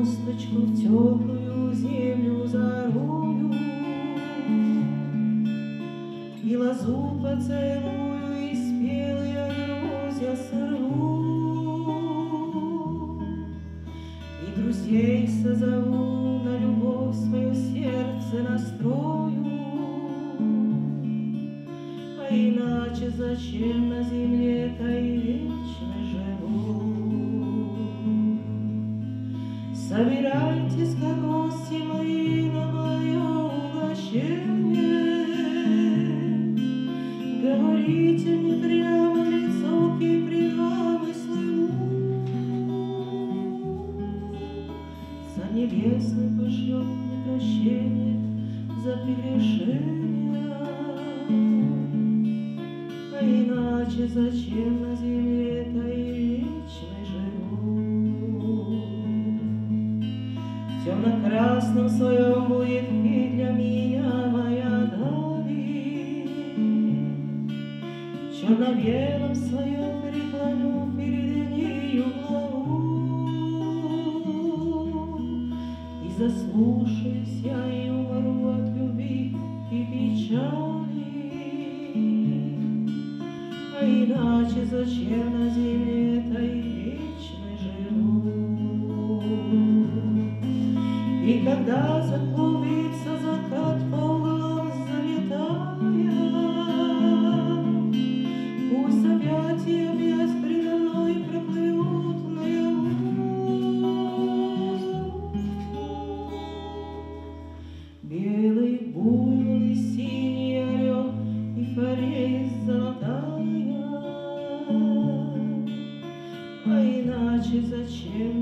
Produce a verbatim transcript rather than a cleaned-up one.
косточку в теплую землю зарою, и лозу поцелую, и спелые розья сорву, и друзей созову, на любовь свое сердце настрою. А иначе зачем на земле этой вечной живу? Собирайтесь, как гости мои, на мое угощение. Говорите мне прямо в лицо, какие предамыслы за небесный пошлет мне прощение за прегрешения. А иначе зачем на земле этой вечной живу? В темно-красном своем будет петь для меня моя даль, в черно-белом своем преклоню перед нею главу, и заслушаюсь я и умру от любви и печали. А иначе зачем на земле этой вечной живу? И когда заклубится закат по углам залетая, пусть объятия объять предо мной проплывут наяву. Белый буйвол и синий орел и форель золотая. А иначе зачем